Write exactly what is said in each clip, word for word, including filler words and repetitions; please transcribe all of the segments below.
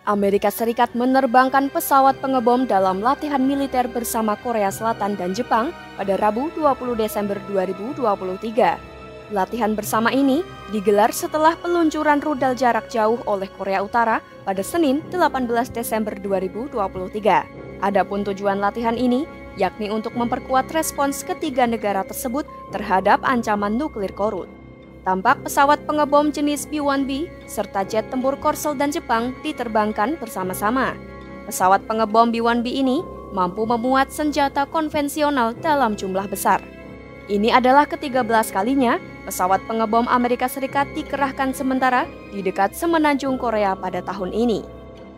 Amerika Serikat menerbangkan pesawat pengebom dalam latihan militer bersama Korea Selatan dan Jepang pada Rabu dua puluh Desember dua ribu dua puluh tiga. Latihan bersama ini digelar setelah peluncuran rudal jarak jauh oleh Korea Utara pada Senin delapan belas Desember dua ribu dua puluh tiga. Adapun tujuan latihan ini yakni untuk memperkuat respons ketiga negara tersebut terhadap ancaman nuklir Korut. Tampak pesawat pengebom jenis B satu B serta jet tempur Korsel dan Jepang diterbangkan bersama-sama. Pesawat pengebom B satu B ini mampu memuat senjata konvensional dalam jumlah besar. Ini adalah ketiga belas kalinya pesawat pengebom Amerika Serikat dikerahkan sementara di dekat semenanjung Korea pada tahun ini.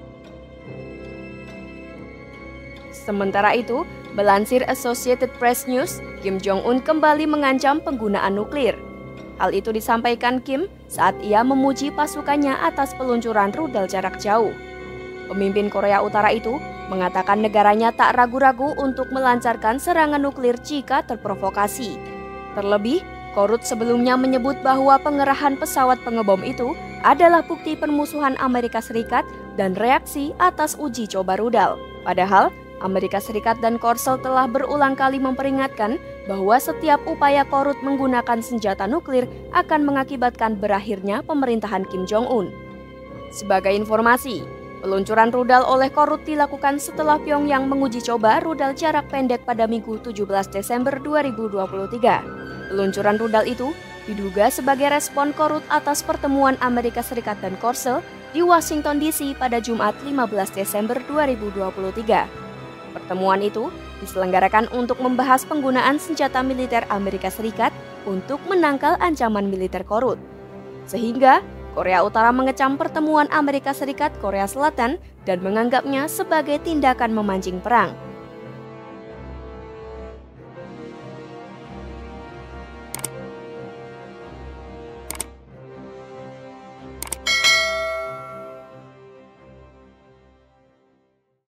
Sementara itu, melansir Associated Press News, Kim Jong-un kembali mengancam penggunaan nuklir. Hal itu disampaikan Kim saat ia memuji pasukannya atas peluncuran rudal jarak jauh. Pemimpin Korea Utara itu mengatakan negaranya tak ragu-ragu untuk melancarkan serangan nuklir jika terprovokasi. Terlebih, Korut sebelumnya menyebut bahwa pengerahan pesawat pengebom itu adalah bukti permusuhan Amerika Serikat dan reaksi atas uji coba rudal. Padahal, Amerika Serikat dan Korsel telah berulang kali memperingatkan bahwa setiap upaya Korut menggunakan senjata nuklir akan mengakibatkan berakhirnya pemerintahan Kim Jong-un. Sebagai informasi, peluncuran rudal oleh Korut dilakukan setelah Pyongyang menguji coba rudal jarak pendek pada Minggu tujuh belas Desember dua ribu dua puluh tiga. Peluncuran rudal itu diduga sebagai respon Korut atas pertemuan Amerika Serikat dan Korsel di Washington D C pada Jumat lima belas Desember dua ribu dua puluh tiga. Pertemuan itu diselenggarakan untuk membahas penggunaan senjata militer Amerika Serikat untuk menangkal ancaman militer Korut. Sehingga Korea Utara mengecam pertemuan Amerika Serikat-Korea Selatan dan menganggapnya sebagai tindakan memancing perang.